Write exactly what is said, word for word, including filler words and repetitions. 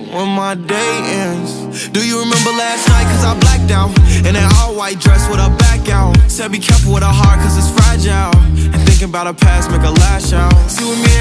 when my day ends. Do you remember last night, cause I blacked out, in that all-white dress with her back out. Said be careful with her heart, cause it's fragile, and thinking about her past make her lash out. See, with me